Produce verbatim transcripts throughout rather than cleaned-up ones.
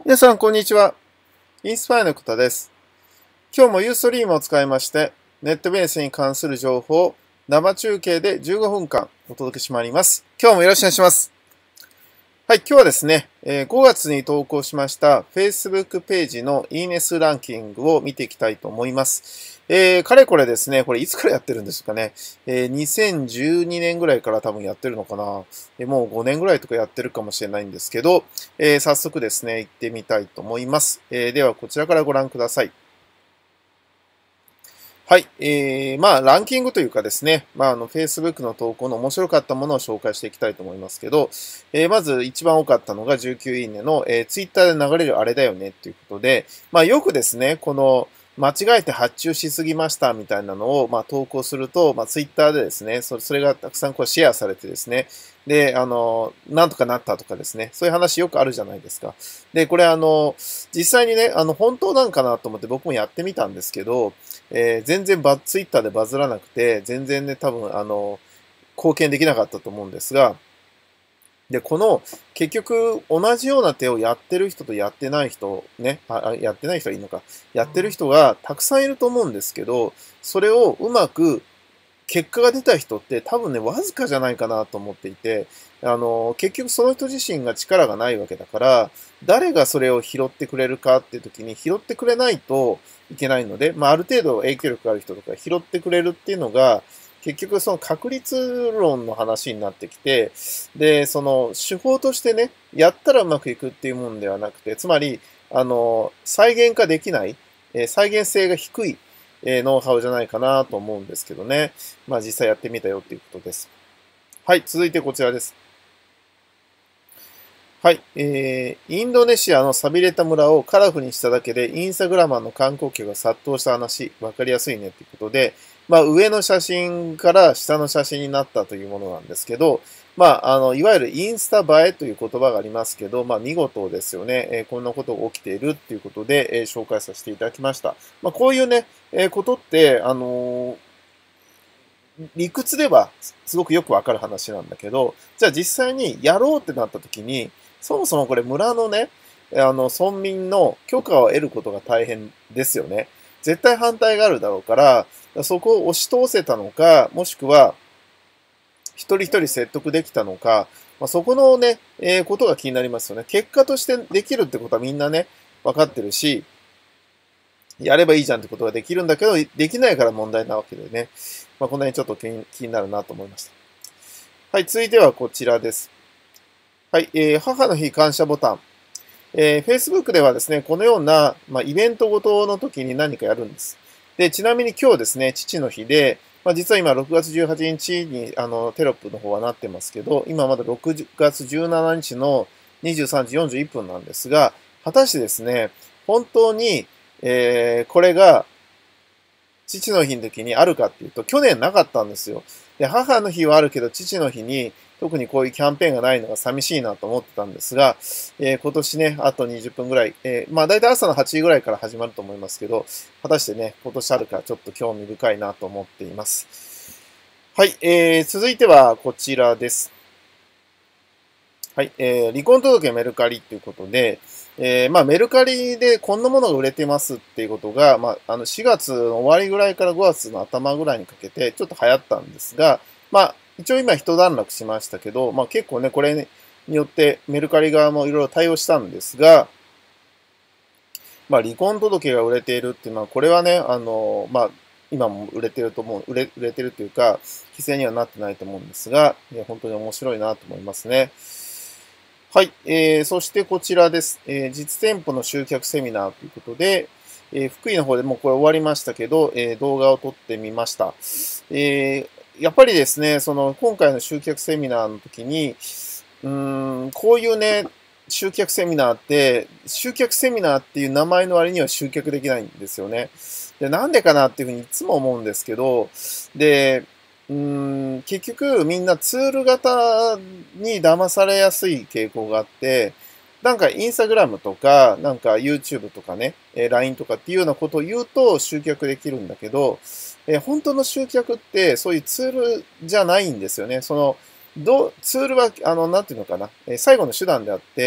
皆さん、こんにちは。インスパイの方です。今日もユーストリームを使いまして、ネットビジネスに関する情報を生中継でじゅうごふんかんお届けしてまいります。今日もよろしくお願いします。はい、今日はですね、ごがつに投稿しました Facebook ページのいいね数ランキングを見ていきたいと思います。えー、かれこれですね、これいつからやってるんですかね。えー、にせんじゅうにねんぐらいから多分やってるのかな。えー、もうごねんぐらいとかやってるかもしれないんですけど、えー、早速ですね、行ってみたいと思います。えー、ではこちらからご覧ください。はい。えー、まあ、ランキングというかですね、まあ、あの、Facebook の投稿の面白かったものを紹介していきたいと思いますけど、えー、まず一番多かったのがじゅうきゅういいねの、えー、Twitter で流れるあれだよねっていうことで、まあ、よくですね、この、間違えて発注しすぎましたみたいなのを、まあ、投稿すると、まあ、Twitter でですね、それそれがたくさんこうシェアされてですね、で、あの、なんとかなったとかですね、そういう話よくあるじゃないですか。で、これあの、実際にね、あの、本当なんかなと思って僕もやってみたんですけど、えー、全然バツイッターでバズらなくて、全然ね、多分、あの、貢献できなかったと思うんですが、で、この、結局、同じような手をやってる人とやってない人、ね、あ、やってない人はいいのか、やってる人がたくさんいると思うんですけど、それをうまく結果が出た人って多分ね、わずかじゃないかなと思っていて、あの、結局その人自身が力がないわけだから、誰がそれを拾ってくれるかっていう時に拾ってくれないといけないので、まあ、ある程度影響力がある人とか拾ってくれるっていうのが、結局その確率論の話になってきて、で、その手法としてね、やったらうまくいくっていうもんではなくて、つまり、あの、再現化できない、えー再現性が低い、えーノウハウじゃないかなと思うんですけどね。まあ実際やってみたよっていうことです。はい、続いてこちらです。はい、えー、インドネシアの寂れた村をカラフルにしただけで、インスタグラマーの観光客が殺到した話、わかりやすいねっていうことで、まあ上の写真から下の写真になったというものなんですけど、まあ、あの、いわゆるインスタ映えという言葉がありますけど、まあ見事ですよね。えーこんなことが起きているっていうことで、えー紹介させていただきました。まあこういうね、えーことって、あのー理屈ではすごくよくわかる話なんだけど、じゃあ実際にやろうってなった時に、そもそもこれ村のね、あの、村民の許可を得ることが大変ですよね。絶対反対があるだろうから、そこを押し通せたのか、もしくは、一人一人説得できたのか、まあ、そこのね、えーことが気になりますよね。結果としてできるってことはみんなね、分かってるし、やればいいじゃんってことができるんだけど、できないから問題なわけでね。まあ、この辺ちょっと気に気になるなと思いました。はい、続いてはこちらです。はい、えー、母の日感謝ボタン。えー、Facebook ではですね、このような、まあ、イベントごとの時に何かやるんです。で、ちなみに今日ですね、父の日で、まあ、実は今ろくがつじゅうはちにちにあのテロップの方はなってますけど、今まだろくがつじゅうしちにちのにじゅうさんじよんじゅういっぷんなんですが、果たしてですね、本当に、えー、これが父の日の時にあるかっていうと、去年なかったんですよ。で、母の日はあるけど、父の日に特にこういうキャンペーンがないのが寂しいなと思ってたんですが、えー今年ね、あとにじゅっぷんぐらい、えーまあ大体朝のはちじぐらいから始まると思いますけど、果たしてね、今年あるかちょっと興味深いなと思っています。はい、えー、続いてはこちらです。はい、えー、離婚届メルカリということで、えー、まあメルカリでこんなものが売れてますっていうことが、まあ、あのしがつの終わりぐらいからごがつの頭ぐらいにかけてちょっと流行ったんですが、まあ一応今一段落しましたけど、まあ結構ね、これによってメルカリ側もいろいろ対応したんですが、まあ離婚届が売れているっていうのは、これはね、あの、まあ今も売れてると思う、売れ、売れてるというか、規制にはなってないと思うんですが、いや本当に面白いなと思いますね。はい。えー、そしてこちらです。えー、実店舗の集客セミナーということで、えー、福井の方でもうこれ終わりましたけど、えー、動画を撮ってみました。えー、やっぱりですね、その今回の集客セミナーの時に、うーん、こういうね、集客セミナーって、集客セミナーっていう名前の割には集客できないんですよね。で、なんでかなっていうふうにいつも思うんですけど、で、うーん、結局みんなツール型に騙されやすい傾向があって、なんかインスタグラムとか、なんか YouTube とかね、えー ライン とかっていうようなことを言うと集客できるんだけど、えー本当の集客ってそういうツールじゃないんですよね。その、どう、ツールは、あの、なんていうのかな、えー最後の手段であって、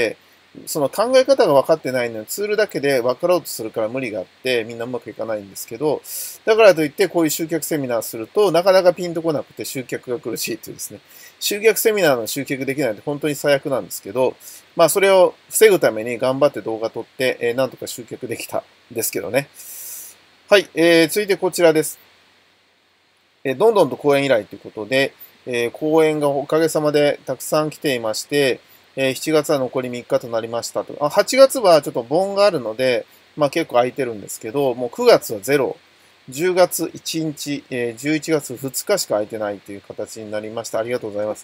その考え方が分かってないのにツールだけで分かろうとするから無理があってみんなうまくいかないんですけど、だからといってこういう集客セミナーするとなかなかピンとこなくて集客が苦しいというですね、集客セミナーの集客できないって本当に最悪なんですけど、まあそれを防ぐために頑張って動画撮って、えー、なんとか集客できたんですけどね。はい、えー、続いてこちらです。えー、どんどんと講演依頼ということで、えー、講演がおかげさまでたくさん来ていまして、えー、しちがつは残りみっかとなりましたと。あ、はちがつはちょっと盆があるので、まあ結構空いてるんですけど、もうくがつはゼロ、じゅうがついちにち、えー、じゅういちがつふつかしか空いてないという形になりました。ありがとうございます。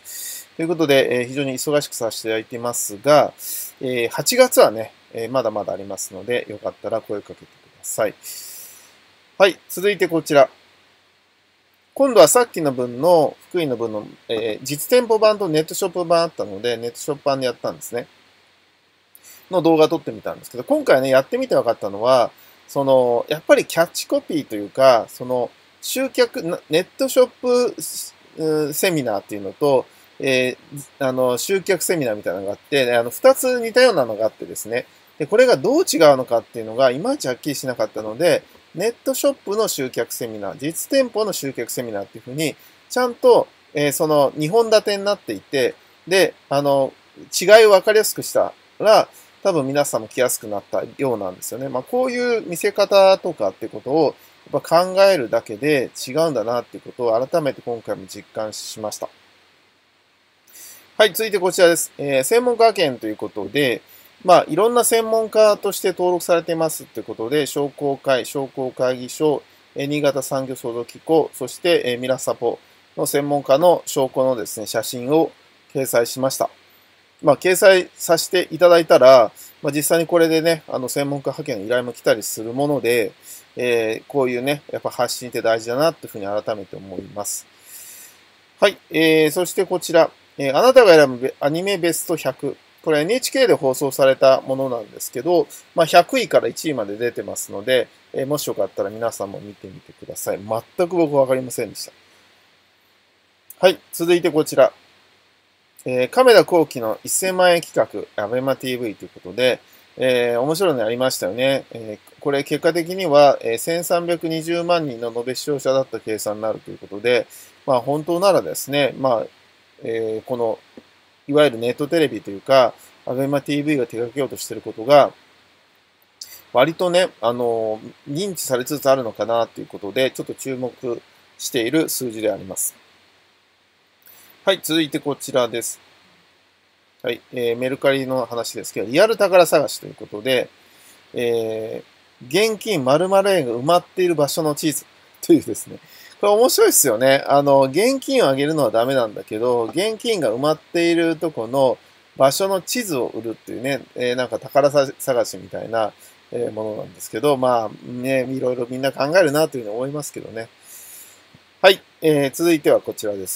ということで、えー、非常に忙しくさせていただいていますが、えー、はちがつはね、えー、まだまだありますので、よかったら声かけてください。はい、続いてこちら。今度はさっきの分の、福井の分の、えー、実店舗版とネットショップ版あったので、ネットショップ版でやったんですね。の動画撮ってみたんですけど、今回ね、やってみて分かったのは、その、やっぱりキャッチコピーというか、その、集客、ネットショップセミナーっていうのと、えー、あの、集客セミナーみたいなのがあって、あの、二つ似たようなのがあってですね、で、これがどう違うのかっていうのが、いまいちはっきりしなかったので、ネットショップの集客セミナー、実店舗の集客セミナーっていうふうに、ちゃんと、えー、そのにほん立てになっていて、で、あの、違いを分かりやすくしたら、多分皆さんも来やすくなったようなんですよね。まあ、こういう見せ方とかってことをやっぱ考えるだけで違うんだなっていうことを改めて今回も実感しました。はい、続いてこちらです。えー、専門家研ということで、まあ、いろんな専門家として登録されていますということで、商工会、商工会議所、新潟産業創造機構、そして、えミラサポの専門家の証拠のですね、写真を掲載しました。まあ、掲載させていただいたら、まあ、実際にこれでね、あの、専門家派遣の依頼も来たりするもので、えー、こういうね、やっぱ発信って大事だなっていうふうに改めて思います。はい、えー、そしてこちら。えー、あなたが選ぶアニメベストひゃく。これ エヌエイチケー で放送されたものなんですけど、まあ、ひゃくいからいちいまで出てますので、えー、もしよかったら皆さんも見てみてください。全く僕わかりませんでした。はい、続いてこちら。えー、亀田光輝のせんまん円企画、アベマ ティーブイ ということで、えー、面白いのありましたよね。えー、これ結果的には、えー、せんさんびゃくにじゅうまんにんの延べ視聴者だった計算になるということで、まあ本当ならですね、まあ、えー、この、いわゆるネットテレビというか、アベマ ティーブイ が手掛けようとしていることが、割とね、あの、認知されつつあるのかなということで、ちょっと注目している数字であります。はい、続いてこちらです。はい、えー、メルカリの話ですけど、リアル宝探しということで、えー、現金〇〇円が埋まっている場所の地図というですね、これ面白いですよね。あの、現金をあげるのはダメなんだけど、現金が埋まっているとこの場所の地図を売るっていうね、えー、なんか宝探しみたいな、えー、ものなんですけど、まあね、いろいろみんな考えるなというふうに思いますけどね。はい、えー、続いてはこちらです。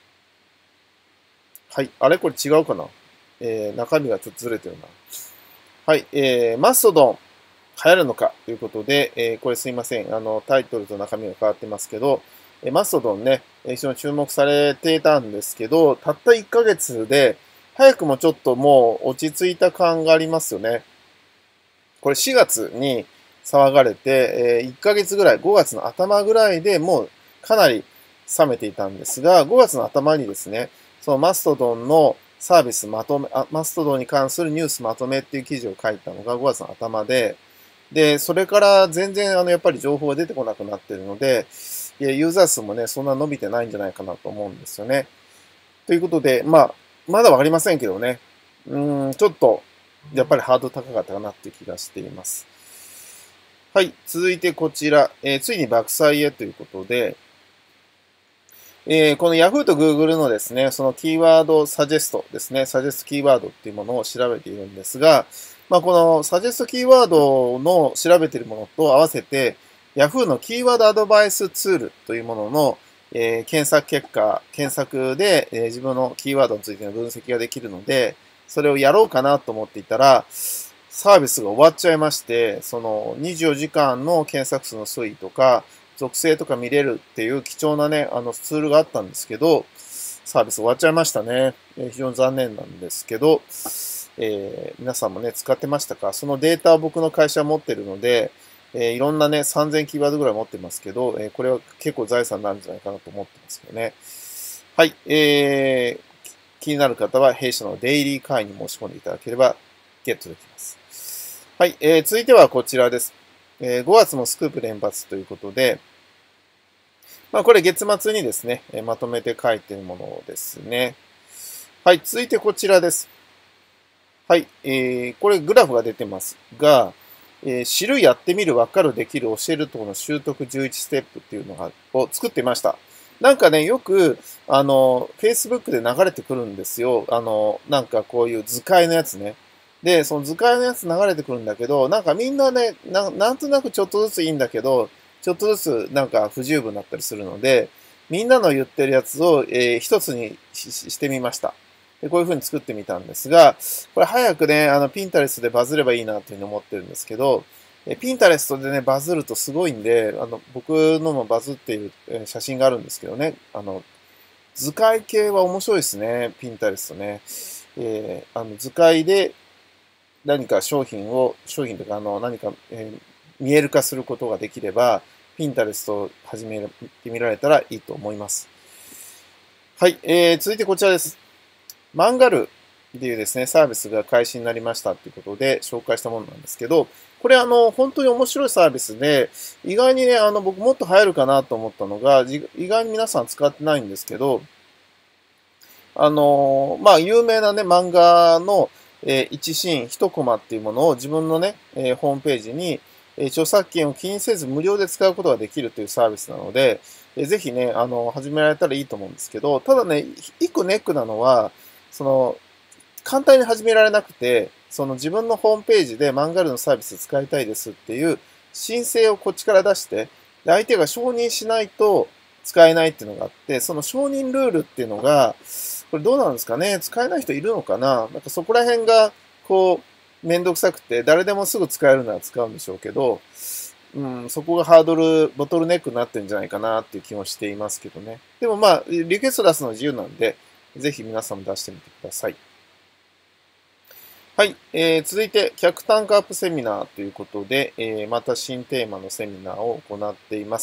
はい。あれこれ違うかな、えー、中身がちょっとずれてるな。はい。えー、マストドン流行るのかということで、えー、これすいません。あの、タイトルと中身が変わってますけど、えー、マストドンね、非常に注目されていたんですけど、たったいっかげつで、早くもちょっともう落ち着いた感がありますよね。これしがつに騒がれて、えー、いっかげつぐらい、ごがつの頭ぐらいでもうかなり冷めていたんですが、ごがつの頭にですね、そのマストドンのサービスまとめ、あマストドンに関するニュースまとめっていう記事を書いたのがごがつの頭で、で、それから全然あのやっぱり情報が出てこなくなっているので、ユーザー数もね、そんな伸びてないんじゃないかなと思うんですよね。ということで、まあ、まだわかりませんけどね、うーん、ちょっと、やっぱりハード高かったかなっていう気がしています。はい、続いてこちら、えー、ついに爆災へということで、えー、この Yahoo と Google のですね、そのキーワードサジェストですね、サジェストキーワードっていうものを調べているんですが、まあ、このサジェストキーワードの調べているものと合わせて、Yahoo のキーワードアドバイスツールというものの、えー、検索結果、検索で、えー、自分のキーワードについての分析ができるので、それをやろうかなと思っていたら、サービスが終わっちゃいまして、そのにじゅうよじかんの検索数の推移とか、属性とか見れるっていう貴重なね、あのツールがあったんですけど、サービス終わっちゃいましたね。えー、非常に残念なんですけど、 えー、皆さんもね、使ってましたか？そのデータを僕の会社は持ってるので、えー、いろんなね、さんぜんキーワードぐらい持ってますけど、えー、これは結構財産になるんじゃないかなと思ってますけどね。はい。えー、気になる方は弊社のデイリー会員に申し込んでいただければゲットできます。はい。えー、続いてはこちらです。えー、ごがつもスクープ連発ということで、まあ、これ月末にですね、えー、まとめて書いているものですね。はい。続いてこちらです。はい。えー、これグラフが出てますが、えー、知る、やってみる、わかる、できる、教える等の習得じゅういちステップっていうのがを作ってました。なんかね、よく、あの、Facebook で流れてくるんですよ。あの、なんかこういう図解のやつね。で、その図解のやつ流れてくるんだけど、なんかみんなね、ななんとなくちょっとずついいんだけど、ちょっとずつなんか不十分だったりするので、みんなの言ってるやつを、えー、一つにししてみました。で、こういう風に作ってみたんですが、これ早くね、あの、ピンタレストでバズればいいなというふうに思ってるんですけど、えピンタレストでね、バズるとすごいんで、あの、僕のもバズっているえ写真があるんですけどね、あの、図解系は面白いですね、ピンタレストね。えー、あの、図解で何か商品を、商品というか、あの、何か、えー見える化することができれば、ピンタレストを始めてみられたらいいと思います。はい、えー、続いてこちらです。マンガルっていうですね、サービスが開始になりましたということで紹介したものなんですけど、これあの、本当に面白いサービスで、意外にね、あの、僕もっと流行るかなと思ったのが、意外に皆さん使ってないんですけど、あの、まあ、有名なね、漫画の、えー、一シーン、一コマっていうものを自分のね、えー、ホームページに、えー、著作権を気にせず無料で使うことができるというサービスなので、えー、ぜひね、あの、始められたらいいと思うんですけど、ただね、一個ネックなのは、その、簡単に始められなくて、その自分のホームページでマンガルのサービス使いたいですっていう申請をこっちから出して、で相手が承認しないと使えないっていうのがあって、その承認ルールっていうのが、これどうなんですかね、使えない人いるのかな、なんかそこら辺が、こう、めんどくさくて、誰でもすぐ使えるなら使うんでしょうけど、うん、そこがハードル、ボトルネックになってるんじゃないかなっていう気もしていますけどね。でもまあ、リクエスト出すのは自由なんで、ぜひ皆さんも出してみてください。はい、えー、続いて、客単価アップセミナーということで、えー、また新テーマのセミナーを行っています。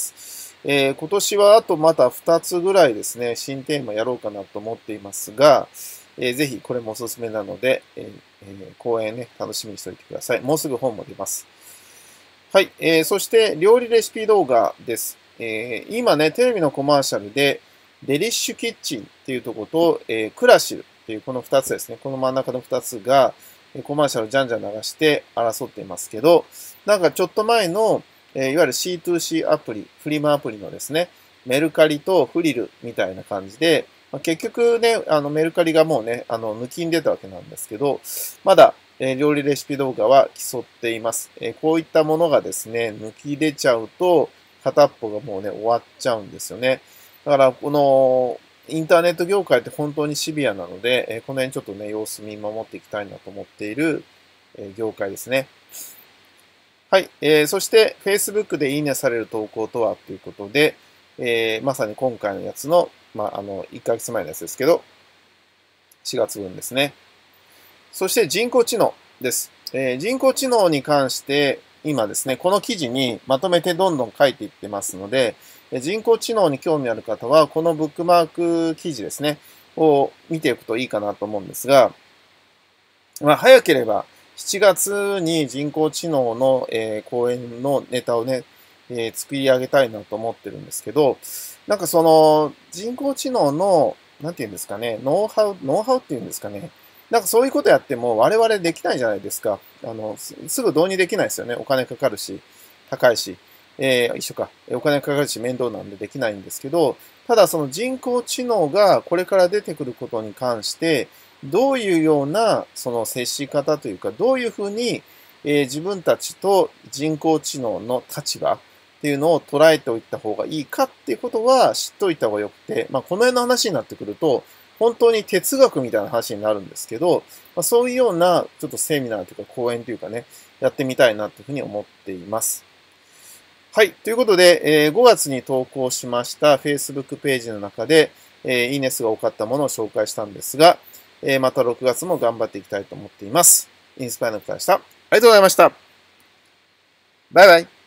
えー、今年はあとまたふたつぐらいですね、新テーマやろうかなと思っていますが、えー、ぜひこれもおすすめなので、えーえー、講演ね、楽しみにしておいてください。もうすぐ本も出ます。はい、えー、そして料理レシピ動画です。えー、今ね、テレビのコマーシャルで、デリッシュキッチンっていうところと、えー、クラシルっていうこのふたつですね。この真ん中のふたつが、コマーシャルじゃんじゃん流して争っていますけど、なんかちょっと前の、えー、いわゆる シーツーシー アプリ、フリマアプリのですね、メルカリとフリルみたいな感じで、まあ、結局ね、あのメルカリがもうね、あの抜きに出たわけなんですけど、まだ、えー、料理レシピ動画は競っています、えー。こういったものがですね、抜き出ちゃうと、片っぽがもうね、終わっちゃうんですよね。だから、この、インターネット業界って本当にシビアなので、えこの辺ちょっとね、様子見守っていきたいなと思っている、え業界ですね。はい。えー、そして、Facebook でいいねされる投稿とはということで、えー、まさに今回のやつの、まあ、あの、いっかげつまえのやつですけど、しがつぶんですね。そして人工知能です。えー、人工知能に関して、今ですね、この記事にまとめてどんどん書いていってますので、人工知能に興味ある方は、このブックマーク記事ですね、を見ていくといいかなと思うんですが、まあ、早ければしちがつに人工知能の、えー、講演のネタをね、えー、作り上げたいなと思ってるんですけど、なんかその人工知能の、なんていうんですかね、ノウハウ、ノウハウっていうんですかね、なんかそういうことやっても我々できないじゃないですか。あの、すすぐ導入できないですよね。お金かかるし、高いし。えー、一緒か。お金かかるし面倒なんでできないんですけど、ただその人工知能がこれから出てくることに関して、どういうようなその接し方というか、どういうふうに、えー、自分たちと人工知能の立場っていうのを捉えておいた方がいいかっていうことは知っておいた方がよくて、まあこの辺の話になってくると、本当に哲学みたいな話になるんですけど、まあ、そういうようなちょっとセミナーというか講演というかね、やってみたいなというふうに思っています。はい。ということで、えー、ごがつに投稿しました Facebook ページの中で、えー、いいね数が多かったものを紹介したんですが、 えー、またろくがつも頑張っていきたいと思っています。インスパイアの方でした。ありがとうございました。バイバイ。